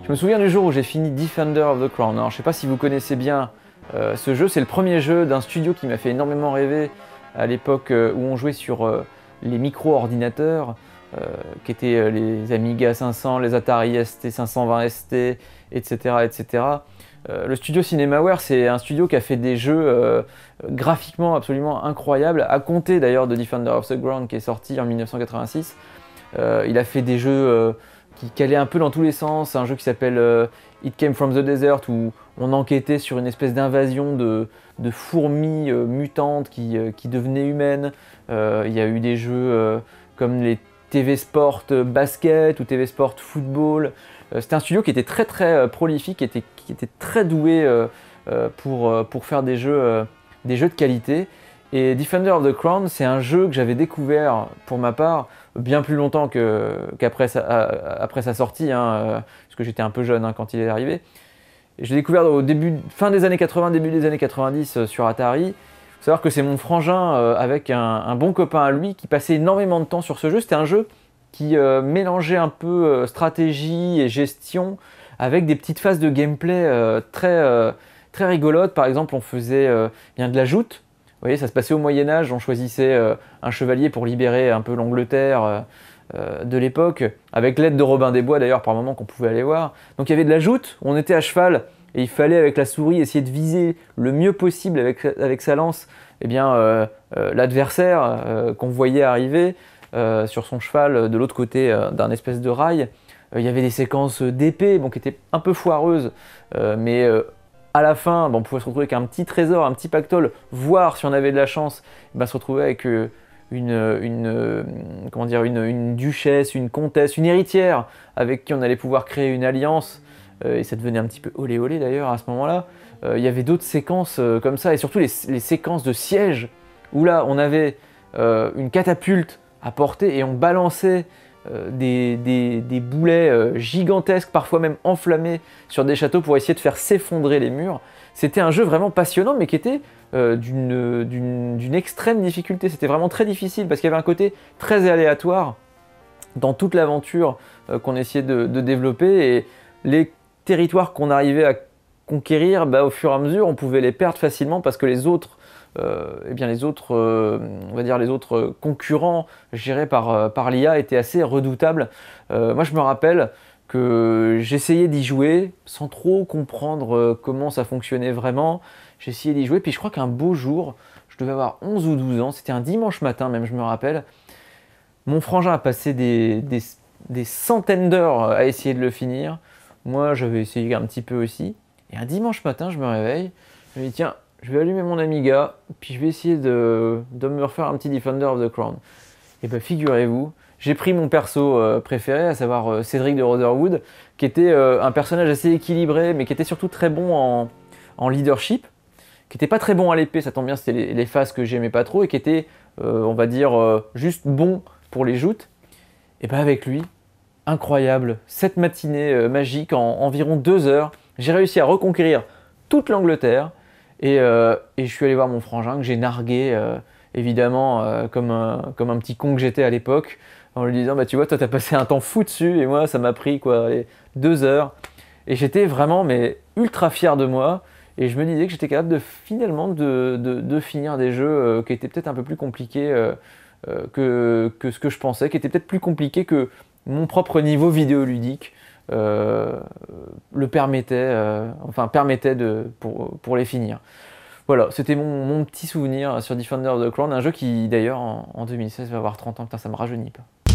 Je me souviens du jour où j'ai fini Defender of the Crown. Alors, je ne sais pas si vous connaissez bien ce jeu, c'est le premier jeu d'un studio qui m'a fait énormément rêver à l'époque où on jouait sur les micro-ordinateurs, qui étaient les Amiga 500, les Atari ST 520 ST, etc. etc. Le studio Cinemaware, c'est un studio qui a fait des jeux graphiquement absolument incroyables, à compter d'ailleurs de Defender of the Crown qui est sorti en 1986. Il a fait des jeux qui calaient un peu dans tous les sens, un jeu qui s'appelle It Came from the Desert, où on enquêtait sur une espèce d'invasion de fourmis mutantes qui devenaient humaines. Il y a eu des jeux comme les TV Sport Basket ou TV Sport Football. C'était un studio qui était très prolifique, qui était très doué pour faire des jeux de qualité. Et Defender of the Crown, c'est un jeu que j'avais découvert pour ma part bien plus longtemps qu'après sa sortie, hein, parce que j'étais un peu jeune quand il est arrivé. Et je l'ai découvert fin des années 80, début des années 90 sur Atari. Il faut savoir que c'est mon frangin avec un bon copain à lui qui passait énormément de temps sur ce jeu. C'était un jeu qui mélangeait un peu stratégie et gestion avec des petites phases de gameplay très rigolotes. Par exemple, on faisait bien de la joute. Vous voyez, ça se passait au Moyen-Âge, on choisissait un chevalier pour libérer un peu l'Angleterre de l'époque, avec l'aide de Robin des Bois d'ailleurs par moment qu'on pouvait aller voir. Donc il y avait de la joute, on était à cheval et il fallait avec la souris essayer de viser le mieux possible avec sa lance l'adversaire qu'on voyait arriver sur son cheval de l'autre côté d'un espèce de rail. Il y avait des séquences d'épée qui étaient un peu foireuses, mais à la fin, on pouvait se retrouver avec un petit trésor, un petit pactole, voire si on avait de la chance, se retrouver avec une duchesse, une comtesse, une héritière avec qui on allait pouvoir créer une alliance. Et ça devenait un petit peu olé olé d'ailleurs à ce moment-là. Il y avait d'autres séquences comme ça, et surtout les séquences de siège, où là on avait une catapulte à porter et on balançait des boulets gigantesques, parfois même enflammés, sur des châteaux pour essayer de faire s'effondrer les murs. C'était un jeu vraiment passionnant, mais qui était d'une extrême difficulté. C'était vraiment très difficile parce qu'il y avait un côté très aléatoire dans toute l'aventure qu'on essayait de développer, et les territoires qu'on arrivait à conquérir, au fur et à mesure, on pouvait les perdre facilement parce que les autres concurrents gérés par l'IA étaient assez redoutables. Moi, je me rappelle que j'essayais d'y jouer sans trop comprendre comment ça fonctionnait vraiment. J'essayais d'y jouer, puis je crois qu'un beau jour, je devais avoir 11 ou 12 ans, c'était un dimanche matin même, je me rappelle, mon frangin a passé des centaines d'heures à essayer de le finir. Moi, j'avais essayé un petit peu aussi. Et un dimanche matin, je me réveille, je me dis tiens, je vais allumer mon Amiga, puis je vais essayer de me refaire un petit Defender of the Crown. Et figurez-vous, j'ai pris mon perso préféré, à savoir Cédric de Rotherwood, qui était un personnage assez équilibré, mais qui était surtout très bon en leadership, qui n'était pas très bon à l'épée, ça tombe bien, c'était les phases que j'aimais pas trop, et qui était, on va dire, juste bon pour les joutes. Et avec lui, incroyable, cette matinée magique, en environ 2 heures, j'ai réussi à reconquérir toute l'Angleterre, et je suis allé voir mon frangin que j'ai nargué évidemment comme un petit con que j'étais à l'époque, en lui disant tu vois, toi t'as passé un temps fou dessus et moi ça m'a pris 2 heures, et j'étais vraiment ultra fier de moi, et je me disais que j'étais capable finalement de finir des jeux qui étaient peut-être un peu plus compliqués que ce que je pensais, qui étaient peut-être plus compliqués que mon propre niveau vidéoludique permettait pour les finir. Voilà, c'était mon petit souvenir sur Defender of the Crown, un jeu qui d'ailleurs en 2016 va avoir 30 ans, putain ça me rajeunit pas.